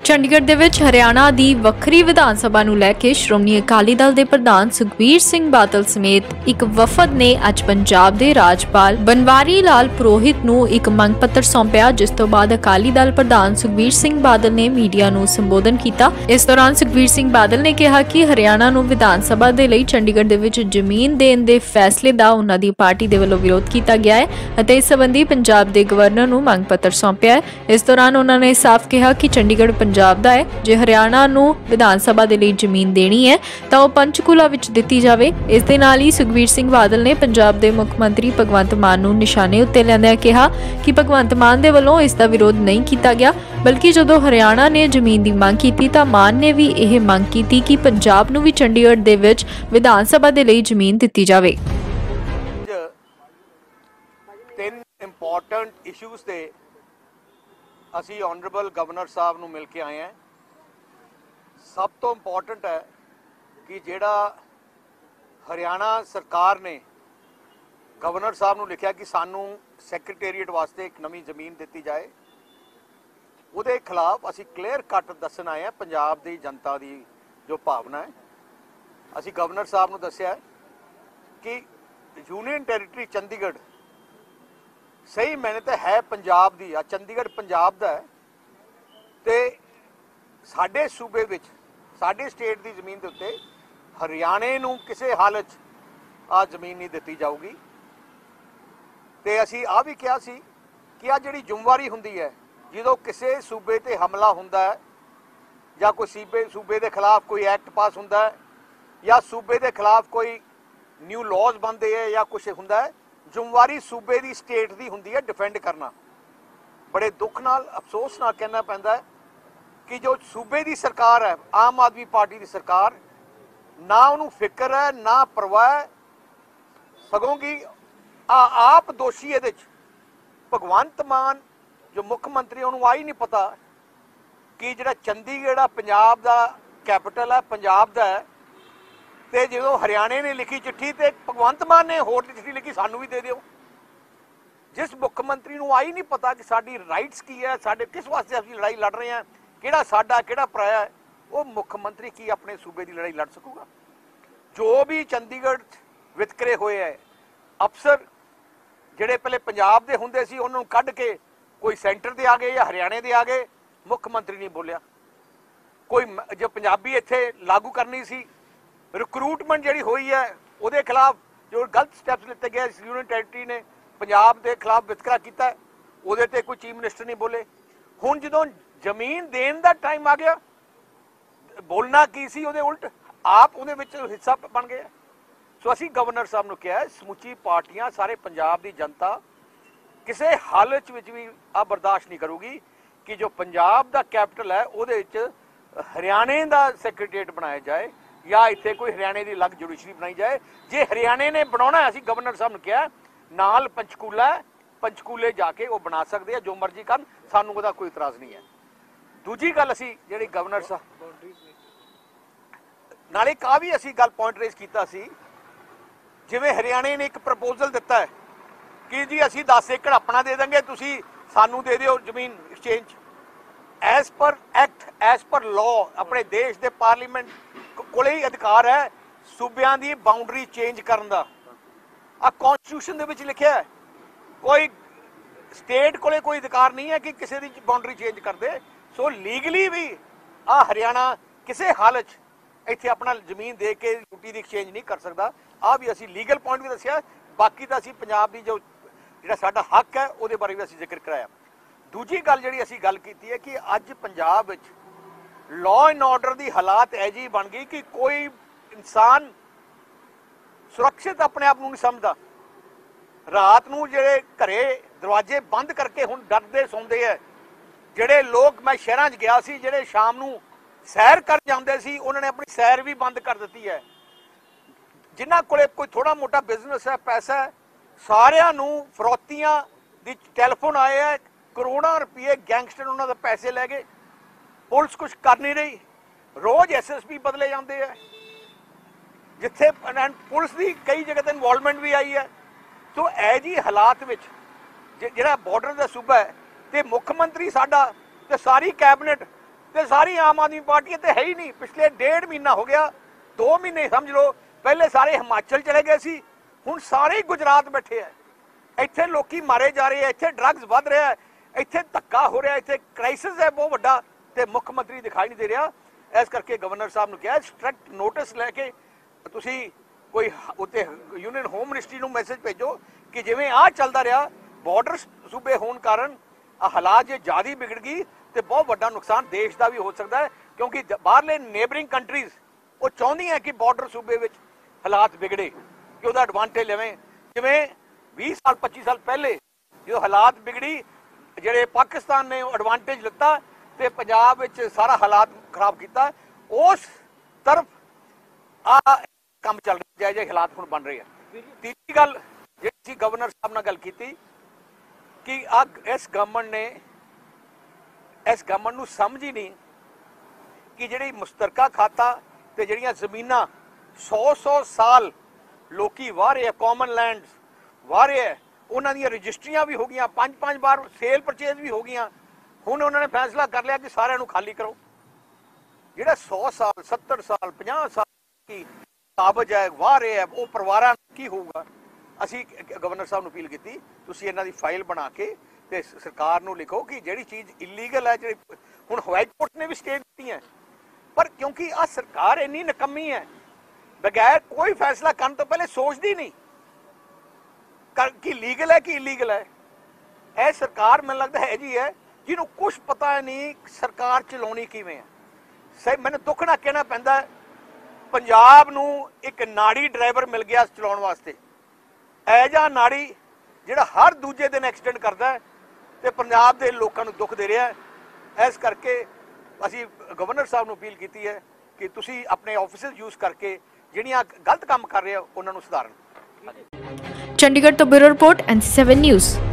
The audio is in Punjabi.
ਚੰਡੀਗੜ੍ਹ ਦੇ ਵਿੱਚ ਹਰਿਆਣਾ ਦੀ ਵੱਖਰੀ ਵਿਧਾਨ ਸਭਾ ਨੂੰ ਲੈ ਕੇ ਸ਼੍ਰੋਮਣੀ ਅਕਾਲੀ ਦਲ ਦੇ ਪ੍ਰਧਾਨ ਸੁਖਬੀਰ ਸਿੰਘ ਬਾਦਲ ਸਮੇਤ ਇੱਕ ਵਫਦ ਨੇ ਅੱਜ ਪੰਜਾਬ ਦੇ ਰਾਜਪਾਲ ਬਨਵਾਰੀ ਲਾਲ ਪੁਰੋਹਿਤ ਨੂੰ ਇੱਕ ਮੰਗ ਪੱਤਰ ਸੌਂਪਿਆ, ਜਿਸ ਤੋਂ ਬਾਅਦ ਅਕਾਲੀ ਦਲ ਪ੍ਰਧਾਨ ਸੁਖਬੀਰ ਸਿੰਘ ਬਾਦਲ ਨੇ ਮੀਡੀਆ ਨੂੰ ਸੰਬੋਧਨ ਕੀਤਾ। ਇਸ ਦੌਰਾਨ ਸੁਖਬੀਰ ਸਿੰਘ ਬਾਦਲ ਨੇ ਕਿਹਾ ਕਿ ਹਰਿਆਣਾ ਨੂੰ ਵਿਧਾਨ ਸਭਾ ਦੇ ਲਈ ਚੰਡੀਗੜ੍ਹ ਦੇ ਵਿੱਚ ਜ਼ਮੀਨ ਦੇਣ ਦੇ ਫੈਸਲੇ ਦਾ ਉਹਨਾਂ ਦੀ ਪਾਰਟੀ ਦੇ ਵੱਲੋਂ ਵਿਰੋਧ ਕੀਤਾ ਗਿਆ ਹੈ ਅਤੇ ਇਸ ਸੰਬੰਧੀ ਪੰਜਾਬ ਦੇ ਗਵਰਨਰ ਨੂੰ ਮੰਗ ਪੱਤਰ ਸੌਂਪਿਆ ਹੈ। ਇਸ ਦੌਰਾਨ ਉਹਨਾਂ ਨੇ ਸਾਫ਼ ਕਿਹਾ ਕਿ ਚੰਡੀਗੜ੍ਹ ਪੰਜਾਬ ਦਾ ਹੈ, ਜੇ ਹਰਿਆਣਾ ਨੂੰ ਵਿਧਾਨ ਸਭਾ ਦੇ ਲਈ ਜ਼ਮੀਨ ਦੇਣੀ ਹੈ ਤਾਂ ਉਹ ਪੰਚਕੂਲਾ ਵਿੱਚ ਦਿੱਤੀ ਜਾਵੇ। ਇਸ ਦੇ ਨਾਲ ਹੀ ਸੁਖਬੀਰ ਸਿੰਘ ਬਾਦਲ ਨੇ ਪੰਜਾਬ ਦੇ ਮੁੱਖ ਮੰਤਰੀ ਭਗਵੰਤ ਮਾਨ ਨੂੰ ਨਿਸ਼ਾਨੇ ਉੱਤੇ ਲਿਆਂਦਿਆਂ ਕਿਹਾ ਕਿ ਭਗਵੰਤ ਮਾਨ ਦੇ ਵੱਲੋਂ ਇਸ ਦਾ ਵਿਰੋਧ ਨਹੀਂ ਕੀਤਾ ਗਿਆ, ਬਲਕਿ ਜਦੋਂ ਹਰਿਆਣਾ ਨੇ ਜ਼ਮੀਨ ਦੀ ਮੰਗ ਕੀਤੀ ਤਾਂ ਮਾਨ ਨੇ ਵੀ ਇਹ ਮੰਗ ਕੀਤੀ ਕਿ ਪੰਜਾਬ ਨੂੰ ਵੀ ਚੰਡੀਗੜ੍ਹ ਦੇ ਵਿੱਚ ਵਿਧਾਨ ਸਭਾ ਦੇ ਲਈ ਜ਼ਮੀਨ ਦਿੱਤੀ ਜਾਵੇ। ਤਿੰਨ ਇੰਪੋਰਟੈਂਟ ਇਸ਼ੂਜ਼ ਤੇ ਅਸੀਂ ਆਨਰੇਬਲ ਗਵਰਨਰ ਸਾਹਿਬ ਨੂੰ ਮਿਲ ਕੇ ਆਏ ਹਾਂ। ਸਭ ਤੋਂ ਇੰਪੋਰਟੈਂਟ ਹੈ ਕਿ ਜਿਹੜਾ ਹਰਿਆਣਾ ਸਰਕਾਰ ਨੇ ਗਵਰਨਰ ਸਾਹਿਬ ਨੂੰ ਲਿਖਿਆ ਕਿ ਸਾਨੂੰ ਸੈਕਟਰੀਏਟ ਵਾਸਤੇ ਇੱਕ ਨਵੀਂ ਜ਼ਮੀਨ ਦਿੱਤੀ ਜਾਏ, ਉਹਦੇ ਖਿਲਾਫ ਅਸੀਂ ਕਲੀਅਰ ਕੱਟ ਦੱਸਣ ਆਏ ਹਾਂ ਪੰਜਾਬ ਦੀ ਜਨਤਾ ਦੀ ਜੋ ਭਾਵਨਾ ਹੈ। ਅਸੀਂ ਗਵਰਨਰ ਸਾਹਿਬ ਨੂੰ ਦੱਸਿਆ ਕਿ ਯੂਨੀਅਨ ਟੈਰੀਟਰੀ ਚੰਡੀਗੜ੍ਹ ਸਹੀ ਮੈਨੇ ਤਾਂ ਹੈ ਪੰਜਾਬ ਦੀ ਆ, ਚੰਡੀਗੜ੍ਹ ਪੰਜਾਬ ਦਾ ਹੈ ਤੇ ਸਾਡੇ ਸੂਬੇ ਵਿੱਚ ਸਾਡੇ ਸਟੇਟ ਦੀ ਜ਼ਮੀਨ ਦੇ ਉੱਤੇ ਹਰਿਆਣੇ ਨੂੰ ਕਿਸੇ ਹਾਲਤ 'ਚ ਆ ਜ਼ਮੀਨ ਨਹੀਂ ਦਿੱਤੀ ਜਾਊਗੀ। ਤੇ ਅਸੀਂ ਆ ਵੀ ਕਿਹਾ ਸੀ ਕਿ ਆ ਜਿਹੜੀ ਜ਼ਿੰਮੇਵਾਰੀ ਹੁੰਦੀ ਹੈ ਜਦੋਂ ਕਿਸੇ ਸੂਬੇ ਤੇ ਹਮਲਾ ਹੁੰਦਾ ਹੈ ਜਾਂ ਕੋਈ ਸੂਬੇ ਦੇ ਖਿਲਾਫ ਕੋਈ ਐਕਟ ਪਾਸ ਹੁੰਦਾ ਹੈ ਜਾਂ ਸੂਬੇ ਦੇ ਖਿਲਾਫ ਕੋਈ ਨਿਊ ਲਾਜ਼ ਬਣਦੇ ਹੈ ਜਾਂ ਕੁਛ ਹੁੰਦਾ ਹੈ, ਜ਼ਿੰਮੇਵਾਰੀ ਸੂਬੇ ਦੀ ਸਟੇਟ ਦੀ ਹੁੰਦੀ ਹੈ ਡਿਫੈਂਡ ਕਰਨਾ। ਬੜੇ ਦੁੱਖ ਨਾਲ ਅਫਸੋਸ ਨਾਲ ਕਹਿਣਾ ਪੈਂਦਾ ਹੈ ਕਿ ਜੋ ਸੂਬੇ ਦੀ ਸਰਕਾਰ ਹੈ, ਆਮ ਆਦਮੀ ਪਾਰਟੀ ਦੀ ਸਰਕਾਰ, ਨਾ ਉਹਨੂੰ ਫਿਕਰ ਹੈ ਨਾ ਪਰਵਾਹ ਹੈ, ਸਗੋਂ ਕਿ ਆਪ ਦੋਸ਼ੀ ਇਹਦੇ 'ਚ ਭਗਵੰਤ ਮਾਨ ਜੋ ਮੁੱਖ ਮੰਤਰੀ, ਉਹਨੂੰ ਆ ਹੀ ਨਹੀਂ ਪਤਾ ਕਿ ਜਿਹੜਾ ਚੰਡੀਗੜ੍ਹ ਆ ਪੰਜਾਬ ਦਾ ਕੈਪੀਟਲ ਹੈ, ਪੰਜਾਬ ਦਾ ਹੈ, ਤੇ ਜਦੋਂ ਹਰਿਆਣੇ ਨੇ ਲਿਖੀ ਚਿੱਠੀ ਤੇ ਭਗਵੰਤ ਮਾਨ ਨੇ ਹੋਰ ਚਿੱਠੀ ਲਿਖੀ ਸਾਨੂੰ ਵੀ ਦੇ ਦਿਓ। ਜਿਸ ਮੁੱਖ ਮੰਤਰੀ ਨੂੰ ਆਈ ਨਹੀਂ ਪਤਾ ਕਿ ਸਾਡੀ ਰਾਈਟਸ ਕੀ ਹੈ, ਸਾਡੇ ਕਿਸ ਵਾਸਤੇ ਅਸੀਂ ਲੜਾਈ ਲੜ ਰਹੇ ਹਾਂ, ਕਿਹੜਾ ਸਾਡਾ ਕਿਹੜਾ ਪਰਾਇਆ ਹੈ, ਉਹ ਮੁੱਖ ਮੰਤਰੀ ਕੀ ਆਪਣੇ ਸੂਬੇ ਦੀ ਲੜਾਈ ਲੜ ਸਕੂਗਾ। ਜੋ ਵੀ ਚੰਡੀਗੜ੍ਹ ਵਿਤਕਰੇ ਹੋਏ ਹੈ, ਅਫਸਰ ਜਿਹੜੇ ਪਹਿਲੇ ਪੰਜਾਬ ਦੇ ਹੁੰਦੇ ਸੀ ਉਹਨਾਂ ਨੂੰ ਕੱਢ ਕੇ ਕੋਈ ਸੈਂਟਰ ਦੇ ਆ ਗਏ ਜਾਂ ਹਰਿਆਣੇ ਦੇ ਆ ਗਏ, ਮੁੱਖ ਮੰਤਰੀ ਨਹੀਂ ਬੋਲਿਆ। ਕੋਈ ਜੋ ਪੰਜਾਬੀ ਇੱਥੇ ਲਾਗੂ ਕਰਨੀ ਸੀ, ਰਿਕਰੂਟਮੈਂਟ ਜਿਹੜੀ ਹੋਈ ਹੈ ਉਹਦੇ ਖਿਲਾਫ ਜੋ ਗਲਤ ਸਟੈਪਸ ਲਿੱਤੇ ਗਏ, ਯੂਨੀਅਨ ਟੈਰੀਟਰੀ ਨੇ ਪੰਜਾਬ ਦੇ ਖਿਲਾਫ ਵਿਤਕਰਾ ਕੀਤਾ, ਉਹਦੇ ਤੇ ਕੋਈ ਚੀਫ ਮਿਨਿਸਟਰ ਨਹੀਂ ਬੋਲੇ। ਹੁਣ ਜਦੋਂ ਜ਼ਮੀਨ ਦੇਣ ਦਾ ਟਾਈਮ ਆ ਗਿਆ, ਬੋਲਣਾ ਕੀ ਸੀ ਉਹਦੇ ਉਲਟ ਆਪ ਉਹਦੇ ਵਿੱਚ ਹਿੱਸਾ ਬਣ ਗਏ। ਸੋ ਅਸੀਂ ਗਵਰਨਰ ਸਾਹਿਬ ਨੂੰ ਕਿਹਾ ਸਮੁੱਚੀ ਪਾਰਟੀਆਂ, ਸਾਰੇ ਪੰਜਾਬ ਦੀ ਜਨਤਾ ਕਿਸੇ ਹਾਲਤ ਵਿੱਚ ਵੀ ਆ ਬਰਦਾਸ਼ਤ ਨਹੀਂ ਕਰੂਗੀ ਕਿ ਜੋ ਪੰਜਾਬ ਦਾ ਕੈਪੀਟਲ ਹੈ ਉਹਦੇ ਵਿੱਚ ਹਰਿਆਣੇ ਦਾ ਸੈਕਟਰੀਏਟ ਬਣਾਇਆ ਜਾਏ ਜਾਂ ਇੱਥੇ ਕੋਈ ਹਰਿਆਣੇ ਦੀ ਅਲੱਗ ਜੁਡੀਸ਼ਰੀ ਬਣਾਈ ਜਾਏ। ਜੇ ਹਰਿਆਣੇ ਨੇ ਬਣਾਉਣਾ, ਅਸੀਂ ਗਵਰਨਰ ਸਾਹਿਬ ਨੂੰ ਕਿਹਾ ਨਾਲ ਪੰਚਕੂਲੇ ਜਾ ਕੇ ਉਹ ਬਣਾ ਸਕਦੇ ਆ, ਜੋ ਮਰਜ਼ੀ ਕਰਨ, ਸਾਨੂੰ ਉਹਦਾ ਕੋਈ ਇਤਰਾਜ਼ ਨਹੀਂ ਹੈ। ਦੂਜੀ ਗੱਲ ਅਸੀਂ ਜਿਹੜੀ ਗਵਰਨਰ ਸਾਹਿਬ ਨਾਲੇ ਕਾ ਵੀ ਅਸੀਂ ਗੱਲ ਪੁਆਇੰਟ ਰੇਜ਼ ਕੀਤਾ ਸੀ, ਜਿਵੇਂ ਹਰਿਆਣੇ ਨੇ ਇੱਕ ਪ੍ਰਪੋਜ਼ਲ ਦਿੱਤਾ ਹੈ ਕਿ ਜੀ ਅਸੀਂ 10 ਏਕੜ ਆਪਣਾ ਦੇ ਦਾਂਗੇ, ਤੁਸੀਂ ਸਾਨੂੰ ਦੇ ਦਿਓ ਜ਼ਮੀਨ exchange. As per act, as per law, ਆਪਣੇ ਦੇਸ਼ ਦੇ ਪਾਰਲੀਮੈਂਟ ਕੋਲੇ ਹੀ ਅਧਿਕਾਰ ਹੈ ਸੂਬਿਆਂ ਦੀ ਬਾਉਂਡਰੀ ਚੇਂਜ ਕਰਨ ਦਾ। ਆ ਕੌਨਸਟੀਟਿਊਸ਼ਨ ਦੇ ਵਿੱਚ ਲਿਖਿਆ ਹੈ, ਕੋਈ ਸਟੇਟ ਕੋਲੇ ਕੋਈ ਅਧਿਕਾਰ ਨਹੀਂ ਹੈ ਕਿ ਕਿਸੇ ਦੀ ਬਾਉਂਡਰੀ ਚੇਂਜ ਕਰ ਦੇ। ਸੋ ਲੀਗਲੀ ਵੀ ਆ ਹਰਿਆਣਾ ਕਿਸੇ ਹਾਲਤ 'ਚ ਇੱਥੇ ਆਪਣਾ ਜ਼ਮੀਨ ਦੇ ਕੇ ਯੂਟੀ ਦੀ ਐਕਸਚੇਂਜ ਨਹੀਂ ਕਰ ਸਕਦਾ। ਆ ਵੀ ਅਸੀਂ ਲੀਗਲ ਪੁਆਇੰਟ ਵੀ ਦੱਸਿਆ, ਬਾਕੀ ਤਾਂ ਅਸੀਂ ਪੰਜਾਬ ਦੀ ਜਿਹੜਾ ਸਾਡਾ ਹੱਕ ਹੈ ਉਹਦੇ ਬਾਰੇ ਵੀ ਅਸੀਂ ਜ਼ਿਕਰ ਕਰਾਇਆ। ਦੂਜੀ ਗੱਲ ਜਿਹੜੀ ਅਸੀਂ ਗੱਲ ਕੀਤੀ ਹੈ ਕਿ ਅੱਜ ਪੰਜਾਬ ਵਿੱਚ ਲਾਅ ਐਂਡ ਆਰਡਰ ਦੀ ਹਾਲਾਤ ਇਹ ਜਿਹੀ ਬਣ ਗਈ ਕਿ ਕੋਈ ਇਨਸਾਨ ਸੁਰੱਖਿਅਤ ਆਪਣੇ ਆਪ ਨੂੰ ਨਹੀਂ ਸਮਝਦਾ। ਰਾਤ ਨੂੰ ਜਿਹੜੇ ਘਰੇ ਦਰਵਾਜ਼ੇ ਬੰਦ ਕਰਕੇ ਹੁਣ ਡਰਦੇ ਸੌਂਦੇ ਹੈ। ਜਿਹੜੇ ਲੋਕ, ਮੈਂ ਸ਼ਹਿਰਾਂ 'ਚ ਗਿਆ ਸੀ, ਜਿਹੜੇ ਸ਼ਾਮ ਨੂੰ ਸੈਰ ਕਰ ਜਾਂਦੇ ਸੀ, ਉਹਨਾਂ ਨੇ ਆਪਣੀ ਸੈਰ ਵੀ ਬੰਦ ਕਰ ਦਿੱਤੀ ਹੈ। ਜਿਨ੍ਹਾਂ ਕੋਲੇ ਕੋਈ ਥੋੜਾ ਮੋਟਾ ਬਿਜ਼ਨਸ ਹੈ, ਪੈਸਾ ਹੈ, ਸਾਰਿਆਂ ਨੂੰ ਫਰੋਤੀਆਂ ਦੀ ਟੈਲੀਫੋਨ ਆਏ ਹੈ, ਕਰੋੜਾਂ ਰੁਪਏ ਗੈਂਗਸਟਰ ਉਹਨਾਂ ਦੇ ਪੈਸੇ ਲੈ ਗਏ। ਪੁਲਿਸ ਕੁਛ ਕਰ ਨਹੀਂ ਰਹੀ, ਰੋਜ਼ SSP ਬਦਲੇ ਜਾਂਦੇ ਹੈ, ਜਿੱਥੇ ਪੁਲਿਸ ਦੀ ਕਈ ਜਗ੍ਹਾ ਤੇ ਇਨਵੋਲਵਮੈਂਟ ਵੀ ਆਈ ਹੈ। ਸੋ ਇਹ ਜੀ ਹਾਲਾਤ ਵਿੱਚ ਜਿਹੜਾ ਬਾਰਡਰ ਦਾ ਸੂਬਾ ਹੈ ਤੇ ਮੁੱਖ ਮੰਤਰੀ ਸਾਡਾ ਤੇ ਸਾਰੀ ਕੈਬਨਿਟ ਤੇ ਸਾਰੀ ਆਮ ਆਦਮੀ ਪਾਰਟੀ ਤੇ ਹੈ ਹੀ ਨਹੀਂ। ਪਿਛਲੇ 1.5 ਮਹੀਨਾ ਹੋ ਗਿਆ, 2 ਮਹੀਨੇ ਸਮਝ ਲਓ, ਪਹਿਲੇ ਸਾਰੇ ਹਿਮਾਚਲ ਚਲੇ ਗਏ ਸੀ, ਹੁਣ ਸਾਰੇ ਗੁਜਰਾਤ ਬੈਠੇ ਆ। ਇੱਥੇ ਲੋਕੀ ਮਾਰੇ ਜਾ ਰਹੇ ਆ, ਇੱਥੇ ਡਰੱਗਸ ਵੱਧ ਰਿਹਾ, ਇੱਥੇ ਧੱਕਾ ਹੋ ਰਿਹਾ, ਇੱਥੇ ਕ੍ਰਾਈਸਿਸ ਹੈ ਬਹੁਤ ਵੱਡਾ, ਤੇ ਮੁੱਖ ਮੰਤਰੀ ਦਿਖਾਈ ਨਹੀਂ ਦੇ ਰਿਹਾ। ਇਸ ਕਰਕੇ ਗਵਰਨਰ ਸਾਹਿਬ ਨੂੰ ਕਿਹਾ ਸਟ੍ਰਿਕਟ ਨੋਟਿਸ ਲੈ ਕੇ ਤੁਸੀਂ ਕੋਈ ਉੱਤੇ ਯੂਨੀਅਨ ਹੋਮ ਮਿਨਿਸਟਰੀ ਨੂੰ ਮੈਸੇਜ ਭੇਜੋ ਕਿ ਜਿਵੇਂ ਆਹ ਚੱਲਦਾ ਰਿਹਾ, ਬਾਰਡਰ ਸੂਬੇ ਹੋਣ ਕਾਰਨ ਆ ਹਾਲਾਤ ਜੇ ਜ਼ਿਆਦਾ ਵਿਗੜ ਗਈ ਤੇ ਬਹੁਤ ਵੱਡਾ ਨੁਕਸਾਨ ਦੇਸ਼ ਦਾ ਵੀ ਹੋ ਸਕਦਾ ਹੈ, ਕਿਉਂਕਿ ਬਾਹਰਲੇ ਨੇਬਰਿੰਗ ਕੰਟਰੀਜ਼ ਉਹ ਚਾਹੁੰਦੀਆਂ ਕਿ ਬਾਰਡਰ ਸੂਬੇ ਵਿੱਚ ਹਾਲਾਤ ਵਿਗੜੇ ਕਿ ਉਹਦਾ ਐਡਵਾਂਟੇਜ ਲਵੇਂ। ਜਿਵੇਂ 20 ਸਾਲ 25 ਸਾਲ ਪਹਿਲੇ ਜਦੋਂ ਹਾਲਾਤ ਵਿਗੜੀ, ਜਿਹੜੇ ਪਾਕਿਸਤਾਨ ਨੇ ਉਹ ਐਡਵਾਂਟੇਜ ਲਿੱਤਾ ਤੇ ਪੰਜਾਬ ਵਿੱਚ ਸਾਰਾ ਹਾਲਾਤ ਖਰਾਬ ਕੀਤਾ। ਉਸ ਤਰਫ ਆ ਕੰਮ ਚੱਲ ਰਿਹਾ, ਜਿਹੇ ਹਾਲਾਤ ਹੁਣ ਬਣ ਰਹੇ ਆ। ਤੀਜੀ ਗੱਲ ਜਿਹੜੀ ਸੀ ਗਵਰਨਰ ਸਾਹਿਬ ਨਾਲ ਗੱਲ ਕੀਤੀ ਕਿ ਇਸ ਗਵਰਨਮੈਂਟ ਨੂੰ ਸਮਝ ਹੀ ਨਹੀਂ ਕਿ ਜਿਹੜੀ ਮੁਸ਼ਤਰਕਾ ਖਾਤਾ ਤੇ ਜਿਹੜੀਆਂ ਜ਼ਮੀਨਾਂ 100 ਸਾਲ ਲੋਕੀ ਵਾਹ ਰਹੇ ਆ, ਕਾਮਨ ਲੈਂਡਸ ਵਾਹ ਰਹੇ ਆ, ਉਹਨਾਂ ਦੀਆਂ ਰਜਿਸਟਰੀਆਂ ਵੀ ਹੋ ਗਈਆਂ, 5-5 ਵਾਰ ਸੇਲ ਪਰਚੇਜ਼ ਵੀ ਹੋ ਗਈਆਂ। ਹੁਣ ਉਹਨਾਂ ਨੇ ਫੈਸਲਾ ਕਰ ਲਿਆ ਕਿ ਸਾਰਿਆਂ ਨੂੰ ਖਾਲੀ ਕਰੋ। ਜਿਹੜਾ 100 ਸਾਲ 70 ਸਾਲ 50 ਸਾਲ ਕੀ ਕਾਬਜ ਹੈ ਵਾਹ ਰਹੇ ਆ, ਉਹ ਪਰਿਵਾਰਾਂ ਨੂੰ ਕੀ ਹੋਊਗਾ। ਅਸੀਂ ਗਵਰਨਰ ਸਾਹਿਬ ਨੂੰ ਅਪੀਲ ਕੀਤੀ ਤੁਸੀਂ ਇਹਨਾਂ ਦੀ ਫਾਈਲ ਬਣਾ ਕੇ ਤੇ ਸਰਕਾਰ ਨੂੰ ਲਿਖੋ ਕਿ ਜਿਹੜੀ ਚੀਜ਼ ਇਲੀਗਲ ਹੈ, ਜਿਹੜੀ ਹੁਣ ਹਾਈ ਕੋਰਟ ਨੇ ਵੀ ਸਟੇ ਦਿੱਤੀ ਹੈ, ਪਰ ਕਿਉਂਕਿ ਆ ਸਰਕਾਰ ਇੰਨੀ ਨਕੰਮੀ ਹੈ, ਬਗੈਰ ਕੋਈ ਫੈਸਲਾ ਕਰਨ ਤੋਂ ਪਹਿਲੇ ਸੋਚਦੀ ਨਹੀਂ ਕਿ ਲੀਗਲ ਹੈ ਕਿ ਇਲੀਗਲ ਹੈ। ਇਹ ਸਰਕਾਰ ਮੈਨੂੰ ਲੱਗਦਾ ਹੈ ਜੀ ਹੈ ਜਿਹਨੂੰ ਕੁਛ ਪਤਾ ਨਹੀਂ ਸਰਕਾਰ ਚਲਾਉਣੀ ਕਿਵੇਂ ਹੈ। ਸਹੀ ਮੈਨੂੰ ਦੁੱਖ ਨਾਲ ਕਹਿਣਾ ਪੈਂਦਾ, ਪੰਜਾਬ ਨੂੰ ਇੱਕ ਨਾੜੀ ਡਰਾਈਵਰ ਮਿਲ ਗਿਆ ਚਲਾਉਣ ਵਾਸਤੇ, ਐਜਾ ਨਾੜੀ ਜਿਹੜਾ ਹਰ ਦੂਜੇ ਦਿਨ ਐਕਸੀਡੈਂਟ ਕਰਦਾ ਤੇ ਪੰਜਾਬ ਦੇ ਲੋਕਾਂ ਨੂੰ ਦੁੱਖ ਦੇ ਰਿਹਾ। ਇਸ ਕਰਕੇ ਅਸੀਂ ਗਵਰਨਰ ਸਾਹਿਬ ਨੂੰ ਅਪੀਲ ਕੀਤੀ ਹੈ ਕਿ ਤੁਸੀਂ ਆਪਣੇ ਆਫਿਸਿਸ ਯੂਜ਼ ਕਰਕੇ ਜਿਹੜੀਆਂ ਗਲਤ ਕੰਮ ਕਰ ਰਹੇ ਹੋ ਉਹਨਾਂ ਨੂੰ ਸੁਧਾਰਨ। ਚੰਡੀਗੜ੍ਹ ਤੋਂ ਬਿਊਰੋ ਰਿਪੋਰਟ NC7 ਨਿਊਜ਼।